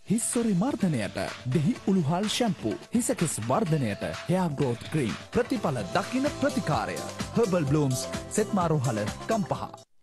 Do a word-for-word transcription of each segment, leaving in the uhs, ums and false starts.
හිස්සොරි මර්ධනයට දෙහි උළුහල් ෂැම්පූ, හිසකෙස් වර්ධනයට හෙයා ග්‍රෝත් ක්‍රීම්, ප්‍රතිඵල දකින ප්‍රතිකාරය හර්බල් බ්ලූම්ස් සෙත්මාරෝහල ගම්පහ.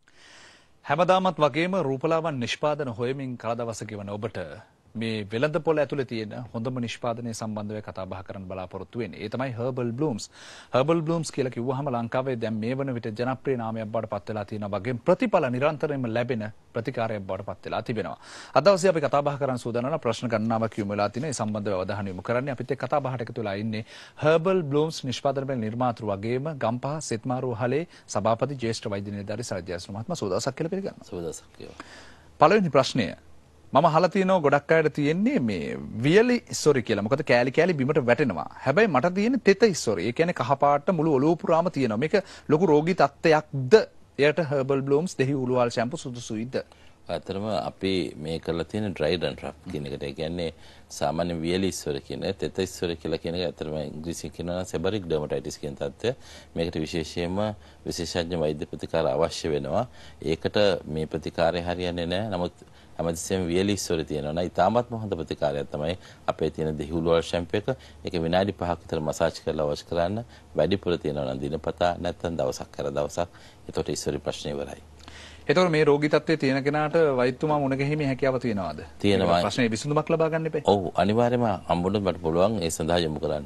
හැමදාමත් වගේම රූපලාවන් නිෂ්පාදන හොයමින් කලදවස ගෙවන ඔබට මේ වෙළඳ පොළ ඇතුලේ තියෙන හොඳම නිෂ්පාදනය සම්බන්ධව කතා බහ කරන්න බලාපොරොත්තු වෙන්නේ. ඒ තමයි හර්බල් බ්ලූම්ස්. හර්බල් බ්ලූම්ස් කියලා කිව්වහම ලංකාවේ දැන් මේ වන විට ජනප්‍රිය නාමයක් බවට පත් වෙලා තියෙනවා වගේම ප්‍රතිඵල නිරන්තරයෙන්ම ලැබෙන ප්‍රතිකාරයක් බවට පත් වෙලා තිබෙනවා. අද දවසේ අපි කතා බහ කරන්න සූදානම් ප්‍රශ්න ගණනාවක් යොමු වෙලා තිනේ. ඒ සම්බන්ධව අවධානය යොමු කරන්නේ අපිත් එක්ක කතා බහට එකතු වෙලා ඉන්නේ හර්බල් බ්ලූම්ස් නිෂ්පාදන බැල නිර්මාතෘ වගේම ගම්පහ සෙත්මාරෝහලේ සභාපති ජ්‍යෙෂ්ඨ වෛද්‍ය නිලධාරී සරජ්‍යාස්න මහත්මයා. සුවදවසක් කියලා පිළිගන්නවා. සුවදවසක් කියනවා. පළවෙනි ප්‍රශ්නය මම අහලා තියෙනවා ගොඩක් අයට තියෙන්නේ මේ වියලි ඉස්සොරි කියලා. මොකද කෑලි කෑලි බිමට වැටෙනවා. හැබැයි මට තියෙන්නේ තෙත ඉස්සොරි. ඒ කියන්නේ කහ පාට මුළු ඔලුව පුරාම තියෙනවා. මේක ලොකු රෝගී තත්ත්වයක්ද? එයට හර්බල් බ්ලූම්ස් දෙහි උළුවල් ෂැම්පූ සුදුසුයිද? ඇත්තටම අපි මේ කරලා තියෙන ඩ්‍රයි ඩන්ඩ්‍රෆ් කියන එකට. ඒ කියන්නේ සාමාන්‍ය වියලි ඉස්සොර කියන තෙත ඉස්සොර කියලා කියන එක ඇත්තටම ඉංග්‍රීසියෙන් කියනවා නම් සෙබරික් ඩර්මටයිටිස් කියන තත්ත්වය. මේකට විශේෂයෙන්ම විශේෂඥ වෛද්‍ය ප්‍රතිකාර අවශ්‍ය වෙනවා. ඒකට මේ ප්‍රතිකාරය හරියන්නේ නැහැ. නමුත් හැමතිස්සෙම වියලි ඉස්සොරේ තියෙනවා නම් ඉතාමත්ම හොඳ ප්‍රතිකාරයක් තමයි අපේ තියෙන දෙහි උළුවල් ෂැම්පූ එක. ඒක විනාඩි පහක් විතර මසාජ් කරලා වොෂ් කරන්න. වැඩිපුර තියෙනවා නම් දිනපතා නැත්නම් දවසක් කර දවසක්. එතකොට ඉස්සොරේ ප්‍රශ්නේ ඉවරයි. එතකොට මේ රෝගී තත්ත්වයේ තියෙන කෙනාට වෛද්‍යතුමා මුණ ගැහිමේ හැකියාව තියෙනවද? තියෙනවා. ප්‍රශ්නේ විසඳුමක් ලබා ගන්න එපා. ඔව් අනිවාර්යයෙන්ම හම්බුනොත් මට පුළුවන් ඒ සඳහා යොමු කරන්න.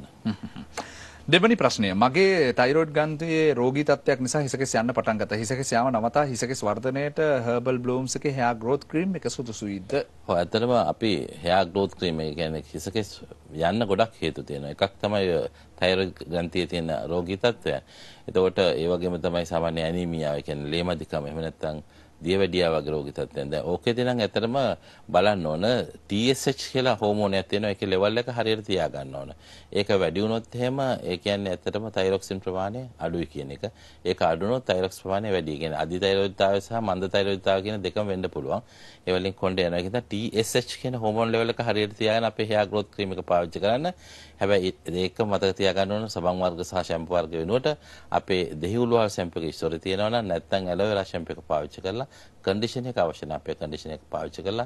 දෙවැනි ප්‍රශ්නය. මගේ තයිරොයිඩ් ග්‍රන්ථියේ රෝගී තත්ත්වයක් නිසා හිසකෙස් යන්න පටන් ගත්තා. හිසකෙස් යාම නවතා හිසකෙස් වර්ධනයට හර්බල් බ්ලූම්ස් එකේ හෙයා ග්‍රෝත් ක්‍රීම් එක සුදුසුයිද? ඔව් ඇත්තටම අපි හෙයා ග්‍රෝත් ක්‍රීම් එක කියන්නේ හිසකෙස් යන්න ගොඩක් හේතු තියෙනවා. එකක් තමයි තයිරොයිඩ් ග්‍රන්ථියේ තියෙන රෝගී තත්ත්වය. එතකොට ඒ වගේම තමයි සාමාන්‍ය ඇනීමියා, ඒ කියන්නේ ලේමදිකම, එහෙම නැත්නම් දියවැඩියා වගේ රෝගී තත්ත්වයන්. දැන් ඕකේදී නම් ඇත්තටම බලන්න ඕන ටී එස් එච් කියලා හෝමෝනයක් තියෙනවා. ඒකේ ලෙවල් එක හරියට තියා ගන්න ඕන. ඒක වැඩි වුණොත් එහෙම ඒ කියන්නේ ඇත්තටම තයිරොක්සින් ප්‍රමාණය අඩුයි කියන එක. ඒක අඩු වුණොත් තයිරොක්ස් ප්‍රමාණය වැඩි. ඒ කියන්නේ අධි තයිරොයිඩ්තාවය සහ මන්ද තයිරොයිඩ්තාවය කියන දෙකම වෙන්න පුළුවන්. ඒ වලින් කොණ්ඩේ යනවා. ඒක නිසා ටී එස් එච් කියන හෝමෝන ලෙවල් එක හරියට තියාගෙන අපේ හෙයා ග්‍රෝත් ක්‍රීම් එක පාවිච්චි කරන්න. හැබැයි ඒක මතක තියාගන්න ඕන සබන් වර්ග සහ ෂැම්පූ වර්ග වෙනුවට අපේ දෙහි උළුවල් ෂැම්පූ එක ඉස්සරේ තියෙනවා නම් නැත්නම් ඇලෝවෙරා ෂැම්පූ එක පාවිච්චි කරලා කන්ඩිෂන් එක අවශ්‍ය නැහැ. අපේ කන්ඩිෂන් එක පාවිච්චි කරලා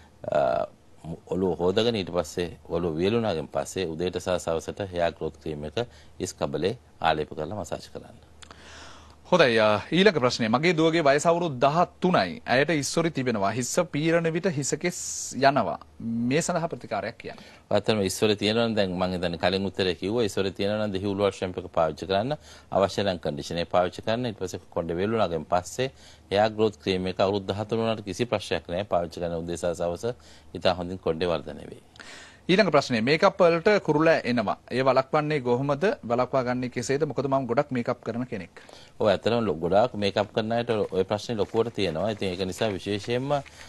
ඔළුව හොදගෙන ඊට පස්සේ ඔළුව වියලුණාගෙන් පස්සේ උදේට සහ සවසට හෙයා ග්‍රෝත් ක්‍රීම් එක ඉස් කබලේ ආලේප කරලා මසාජ් කරන්න. හොඳයි. ඊළඟ ප්‍රශ්නය. මගේ දුවගේ වයස අවුරුදු දහතුනයි. ඇයට ඉස්සොරි තිබෙනවා. හිස පීරණ විට හිසකෙස් යනවා. මේ සඳහා ප්‍රතිකාරයක් කියන්නේ. ඇත්තටම ඉස්සොරේ තියෙනවා නම් දැන් මම හිතන්නේ කලින් උත්තරේ කිව්වා ඉස්සොරේ තියෙනවා නම් දෙහි උළුවල් ෂැම්පූ එක පාවිච්චි කරන්න. අවශ්‍ය නම් කන්ඩිෂන් එක පාවිච්චි කරන්න. ඊට පස්සේ කොණ්ඩේ වේලුණාගෙන් පස්සේ හෙයා ග්‍රෝත් ක්‍රීම් එක අවුරුදු දහතුන වුණාට කිසි ප්‍රශ්නයක් නැහැ. පාවිච්චි කරන උදේ සහ සවස ඉතා හොඳින් කොණ්ඩේ වර්ධනය වෙයි. ඊළඟ ප්‍රශ්නය. මේකප් වලට කුරුලා එනවා. ඒ වළක්වන්නේ කොහොමද? වළක්වා ගන්නේ කෙසේද? මොකද මම ගොඩක් මේකප් කරන කෙනෙක්. ඔව් ඇත්තටම ගොඩාක් මේකප් කරන අයට ওই ප්‍රශ්නේ ලොකුවට තියෙනවා. ඉතින් ඒක නිසා විශේෂයෙන්ම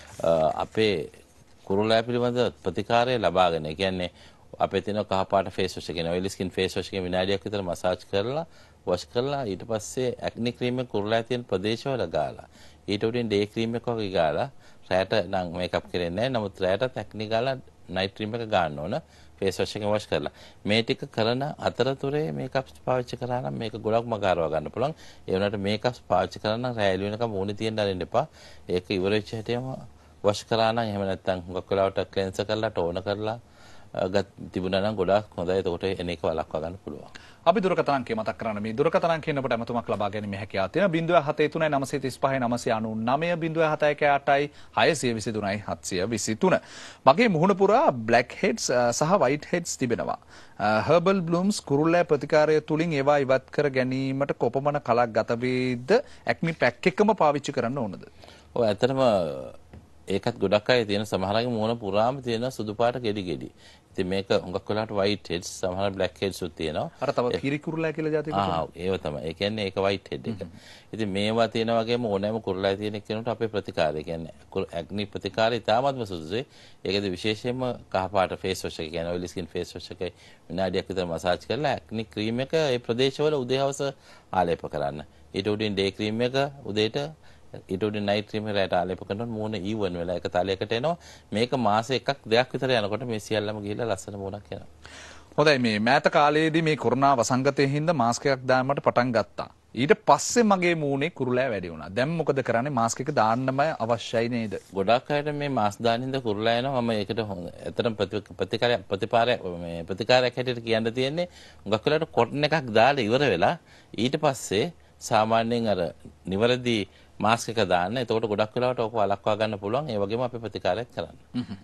අපේ කුරුලා පිළිබඳ ප්‍රතිකාරය ලබාගෙන, ඒ කියන්නේ අපේ තියෙන කහ පාට ෆේස් වොෂ් එකේ ඔයිලි ස්කින් ෆේස් වොෂ් එකේ විනාඩියක් විතර මසාජ් කරලා වොෂ් කරලා ඊට පස්සේ ඇක්නි ක්‍රීම් එක කුරුලා තියෙන ප්‍රදේශවල ගාලා ඊට උඩින් ඩේ ක්‍රීම් එක වගේ ගාලා රැට නම් මේකප් කරන්නේ නැහැ. නමුත් රැටත් ඇක්නි ගාලා නයිට් ක්‍රීම් එක ගන්න ඕන ෆේස් වොෂ් එකෙන් වොෂ් කරලා. මේ ටික කරන අතරතුරේ මේකප් පාවිච්චි කරා නම් මේක ගොඩක්ම ගාරව ගන්න පුළුවන්. ඒ වුණාට මේකප් පාවිච්චි කරා නම් රැ එළි වෙනකම් ඕනේ තියෙන්න අරින්න එපා. ඒක ඉවර වෙච්ච හැටිම වොෂ් කරා නම් එහෙම නැත්නම් හුඟක් වෙලාවට ක්ලෙන්සර් කරලා ටෝන කරලා ගත් තිබුණා නම් ගොඩාක් හොඳයි. එතකොට එන එක වළක්වා ගන්න පුළුවන්. අපි දුරකථන අංකය මතක් කරන්න. මේ දුරකථන අංකයෙන් ඔබට ඇමතුමක් ලබා ගැනීම හැකියාව තියෙනවා. zero one seven three nine three five nine nine nine zero one seven one eight six two three seven two three. මගේ මුහුණ පුරා black heads සහ white heads තිබෙනවා. herbal blooms කුරුල්ලෑ ප්‍රතිකාරය තුලින් ඒවා ඉවත් කර ගැනීමට කොපමණ කලක් ගත වේද? acne pack එකම පාවිච්චි කරන්න ඕනද? ඔව් ඇත්තටම ඒකත් ගොඩක් අය තියෙන සමහරගේ මුහුණ පුරාම තියෙන සුදු පාට ගෙඩි ගෙඩි. ඉතින් මේක හුඟක් වෙලාවට white heads සමහර black heads උත් තියෙනවා. අර තව කිරි කුරුල්ලා කියලා જાතියක් තියෙනවා. ආ ඒව තමයි. ඒ කියන්නේ ඒක white head එක. ඉතින් මේවා තියෙන වගේම ඕනෑම කුරුල්ලා තියෙන කෙනෙකුට අපේ ප්‍රතිකාරය කියන්නේ acne ප්‍රතිකාරය ඉතාමත්ම සුදුසුයි. ඒකද විශේෂයෙන්ම කහ පාට face wash එක කියන්නේ oily skin face wash එක විනාඩියක් විතර මසාජ් කරලා acne cream එක ඒ ප්‍රදේශවල උදේ හවස ආලේප කරන්න. ඊට උඩින් day cream එක උදේට ඊට උඩින් නයිට් ක්‍රීම් එකකට ආලේප කරනකොට මූණ ඊවන් වෙලා එක තලයකට එනවා. මේක මාස එකක් දෙකක් විතර යනකොට මේ සියල්ලම ගිහිල්ලා ලස්සන මූණක් එනවා. හොඳයි මේ මෑත කාලයේදී මේ කොරෝනා වසංගතයෙන් හින්දා මාස්ක් එකක් දාන්නට පටන් ගත්තා. ඊට පස්සේ මගේ මූණේ කුරුලෑ වැඩි වුණා. දැන් මොකද කරන්නේ? මාස්ක් එක දාන්නම අවශ්‍යයි නේද? ගොඩක් අයට මේ මාස් දානින්ද කුරුලා එනවා. මම ඒකට හොඳ ඇත්තටම ප්‍රතිකාරය ප්‍රතිපාරය මේ ප්‍රතිකාරයක් හැටියට කියන්න තියෙන්නේ හුඟක් වෙලාවට කොටන් එකක් දාලා ඉවර වෙලා ඊට පස්සේ සාමාන්‍යයෙන් අර නිවැරදි මාස්ක් එක දාන්න. එතකොට ගොඩක් වෙලාවට ඕක වළක්වා ගන්න පුළුවන්. ඒ වගේම අපි ප්‍රතිකාරයක් කරන්න.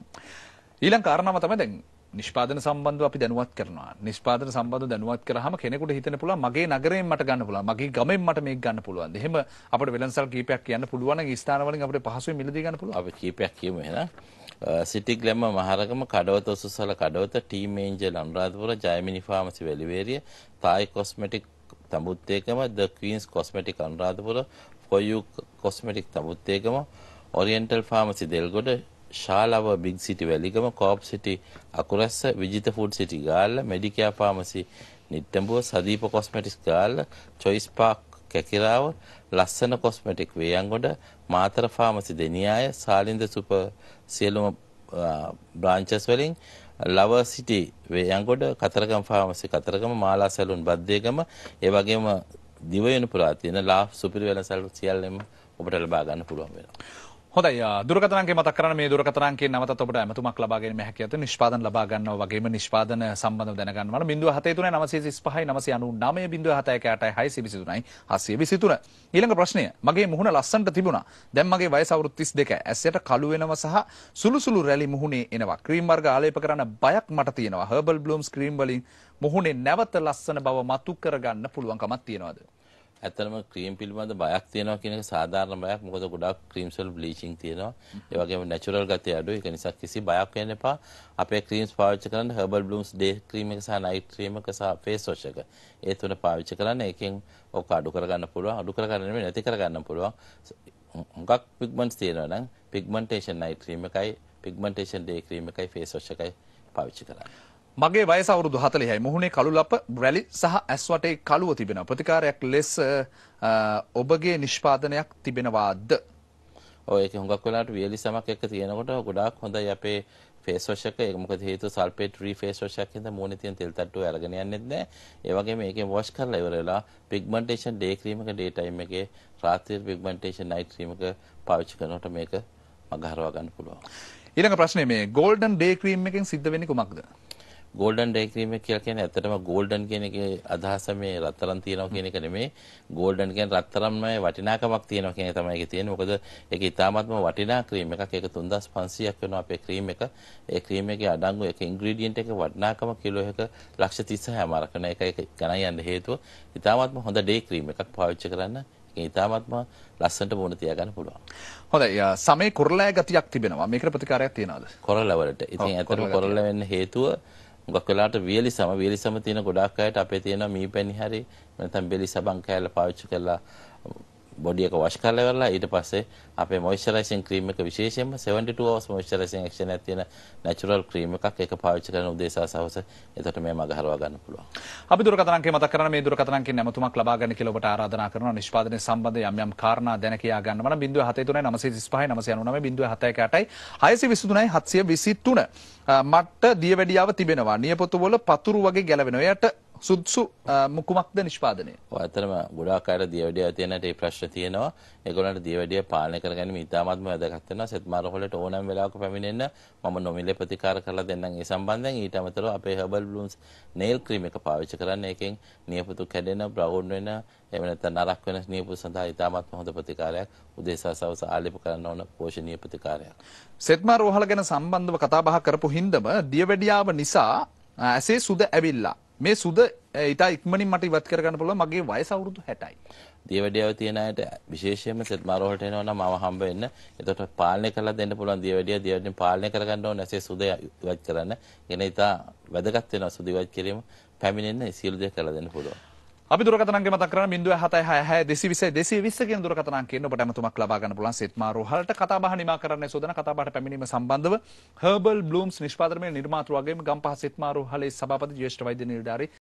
ඊළඟ කාරණාව තමයි දැන් නිෂ්පාදන සම්බන්ධව අපි දැනුවත් කරනවා. නිෂ්පාදන සම්බන්ධව දැනුවත් කරාම කෙනෙකුට හිතෙන්න පුළුවන් මගේ නගරයෙන් මට ගන්න පුළුවන්. මගේ ගමෙන් මට මේක ගන්න පුළුවන්. එහෙම අපිට වෙළඳසල් කීපයක් කියන්න පුළුවන් නම් ස්ථාන වලින් අපිට පහසුවෙන් මිලදී ගන්න පුළුවන්. අපි කීපයක් කියමු එහෙනම්. City glam Maharagama Kadawatha Ususala Kadawatha team angel Anuradhapura Jayamini pharmacy Weliweriya Thai cosmetic Thambuttegama the queens cosmetic Anuradhapura for you cosmetic Thambuttegama oriental pharmacy Delgoda ශාලාව බිග් සිටි වැලිගම කෝප් සිටි අකුරැස්ස Vijitha food city Galle medicare pharmacy Nittambuwa Sadeepa cosmetics Galle choice park Kekirawa Lassana cosmetic Veyangoda Matara pharmacy Deniyaya Salinda super සියලුම බ්‍රාන්චස් වලින් ලව සිටි වේයන්ගොඩ කතරගම ෆාමසි කතරගම මාලා සැලුන් බද්දේගම ඒ වගේම දිවයින පුරා තියෙන ලා සුපිරි වෙළඳසල් සියල්ලම ඔබට ලබා ගන්න පුළුවන් වෙනවා. හොඳයි දුරකථන අංකය මතක් කරන්න මේ දුරකථන අංකයෙන් නැවතත් ඔබට ඇමතුමක් ලබා ගැනීම හැකියාව තියෙන නිෂ්පාදන ලබා ගන්නවා වගේම නිෂ්පාදන සම්බන්ධව දැනගන්න වන zero seven three nine six five nine nine nine zero seven one eight six six three seven two three ඊළඟ ප්‍රශ්නය මගේ මුහුණ ලස්සනට තිබුණා දැන් මගේ වයස අවුරුදු thirty two ඇස්සට කළු වෙනවා සහ සුළු සුළු රැලි මුහුණේ එනවා ක්‍රීම් වර්ග ආලේප කරන්න බයක් මට තියෙනවා හර්බල් බ්ලූම්ස් ක්‍රීම් වලින් මුහුණේ නැවත ලස්සන බව මතු කරගන්න පුළුවන්කමක් තියෙනවද ඇත්තටම ක්‍රීම් පිළිබඳ බයක් තියෙනවා කියන එක සාධාරණ බයක්. මොකද ගොඩක් ක්‍රීම්ස් වල බ්ලීචිං තියෙනවා. ඒ වගේම නැචරල් ගතිය අඩුයි. ඒක නිසා කිසි බයක් වෙන්න එපා. අපේ ක්‍රීම්ස් පාවිච්චි කරන්න හර්බල් බ්ලූම්ස් ඩේ ක්‍රීම් එක සහ නයිට් ක්‍රීම් එක සහ ෆේස් වොෂ් එක. ඒ තුන පාවිච්චි කරන්න. ඒකෙන් ඔක අඩු කරගන්න පුළුවන්. අඩු කරගන්න නෙමෙයි නැති කරගන්න පුළුවන්. හුඟක් පිග්මන්ට්ස් තියෙනවා නම් පිග්මන්ටේෂන් නයිට් ක්‍රීම් එකයි පිග්මන්ටේෂන් ඩේ ක්‍රීම් එකයි ෆේස් වොෂ් එකයි පාවිච්චි කරන්න. මගේ වයස අවුරුදු forty-යි මුහුණේ කළු ලප රැලි සහ ඇස් වටේ කළුව තිබෙනවා ප්‍රතිකාරයක් ලෙස ඔබගේ නිෂ්පාදනයක් තිබෙනවාද ඔය ඒක හුඟක් වෙලාවට වියලි සමක් එක්ක තියෙනකොට ගොඩාක් හොඳයි අපේ ෆේස් වොෂ් එක ඒක මොකද හේතුව සල්ෆේට් ෆ්‍රී ෆේස් වොෂ් එකක් හින්දා මූණේ තියෙන තෙල් තට්ටුව අරගෙන යන්නෙත් නැහැ ඒ වගේම මේකෙන් වොෂ් කරලා ඉවර වෙලා පිග්මන්ටේෂන් ඩේ ක්‍රීම් එක ඩේ ටයිම් එකේ රාත්‍රියේ පිග්මන්ටේෂන් නයිට් ක්‍රීම් එක පාවිච්චි කරනකොට මේක මගහරවා ගන්න පුළුවන් ඊළඟ ප්‍රශ්නේ මේ ගෝල්ඩන් ඩේ ක්‍රීම් එකෙන් සිද්ධ වෙන්නේ කුමක්ද ගෝල්ඩන් ඩේ ක්‍රීම් එක කියලා කියන්නේ ඇත්තටම ගෝල්ඩන් කියන එකේ අදහස මේ රත්තරන් තියනවා කියන එක නෙමෙයි ගෝල්ඩන් කියන්නේ රත්තරන්මයි වටිනාකමක් තියෙනවා කියන එක තමයි ඒකේ තියෙන්නේ මොකද ඒක ඉතාමත්ම වටිනා ක්‍රීම් එකක් ඒක තුන් හාරස් පන්සීයක් වෙනවා අපේ ක්‍රීම් එක ඒ ක්‍රීම් එකේ අඩංගු එක ඉන්ග්‍රීඩියන්ට් එක වටිනාකම කිලෝ එක ලක්ෂ තිස්සයි මාරක කරන එක ඒක ගණන් යන්න හේතුව ඉතාමත්ම හොඳ ඩේ ක්‍රීම් එකක් පාවිච්චි කරන්න ඒක ඉතාමත්ම ලස්සනට මුණ තියාගන්න පුළුවන් හොඳයි සමේ කොරළෑ ගතියක් තිබෙනවා මේකට ප්‍රතිකාරයක් තියනවාද කොරළ වලට ඉතින් ඇත්තටම කොරළ වෙන්න හේතුව මොකක් වෙලාවට වියලි සම වියලි සම තියෙන ගොඩාක් අයට අපේ තියෙන මීපැණි හරි නැත්නම් බෙලි සබන් කෑල්ල පාවිච්චි කරලා බොඩි එක වොෂ් කරලා ඉවරලා ඊට පස්සේ අපේ මොයිස්චරයිසින් ක්‍රීම් එක විශේෂයෙන්ම seventy-two hours මොයිස්චරයිසින් ඇක්ෂන් එකක් තියෙන නැචරල් ක්‍රීම් එකක් ඒක පාවිච්චි කරන උදේ සහ සවස එතකොට මේ මග හරවා ගන්න පුළුවන්. අපි දුරකථන අංකය මතක් කරන මේ දුරකථන අංකයෙන් නැමතුමක් ලබා ගන්න කියලා ඔබට ආරාධනා කරනවා නිෂ්පාදනයේ සම්බන්ධ යම් යම් කාරණා දැන කියා ගන්න වන zero seven three nine six five nine nine nine zero seven one eight six two three seven two three මට දියවැඩියාව තිබෙනවා. නියපොතු වල පතුරු වගේ ගැලවෙනවා. එයට සුදුසු මුකුමක්ද නිෂ්පාදනය? ඔය අතරම ගොඩාක් අයට දියවැඩියාව තියෙනට ඒ ප්‍රශ්න තියෙනවා. ඒගොල්ලන්ට දියවැඩිය පාලනය කරගැනීම ඉතාමත්ම වැදගත් වෙනවා. සෙත්මාර රෝහලට ඕනෑම වෙලාවක පැමිණෙන්න මම නොමිලේ ප්‍රතිකාර කරලා දෙන්නම් ඒ සම්බන්ධයෙන්. ඊට අමතරව අපේ හර්බල් බ්ලූම්ස් නේල් ක්‍රීම් එක පාවිච්චි කරන්න. ඒකෙන් නියපොතු කැඩෙන, බ්‍රවුන් වෙන, එහෙම නැත්නම් නරක් වෙන නියපොතු සඳහා ඉතාමත්ම හොඳ ප්‍රතිකාරයක්. උදේ සහ සවස ආලේප කරන්න ඕන පෝෂණීය ප්‍රතිකාරයක්. සෙත්මාර රෝහල ගැන සම්බන්ධව කතා බහ කරපු හින්දම දියවැඩියාව නිසා ඇසේ සුද ඇවිල්ලා මේ සුද ඉතා ඉක්මනින් මට ඉවත් කරගන්න පුළුවන් මගේ වයස අවුරුදු sixty. දියවැඩියාව තියෙන අයට විශේෂයෙන්ම සෙත්මාර රෝහලට එනවා නම් මම හම්බ වෙන්න. එතකොට පාලනය කරලා දෙන්න පුළුවන් දියවැඩියාව දියවැඩියෙන් පාලනය කරගන්න ඕන ඇසේ සුද ඉවත් කරන්න. එන ඉතා වැදගත් වෙනවා සුද ඉවත් කිරීම. පැමිණෙන්න සියලු දේ කරලා දෙන්න පුළුවන්. අපි දුරකථන අංකය මතක් කරන zero seven six six two twenty two twenty කියන දුරකථන අංකයෙන් ඔබට ඇමතුමක් ලබා ගන්න පුළුවන් සෙත්මාර රෝහලට කතා බහ නිමා කරන්න සෝදන කතා බහට පැමිණීම සම්බන්ධව හර්බල් බ්ලූම්ස් නිෂ්පාදනයේ නිර්මාතෘ වගේම ගම්පහ සෙත්මාර රෝහලේ සභාපති ජ්‍යෙෂ්ඨ වෛද්‍ය නිලධාරී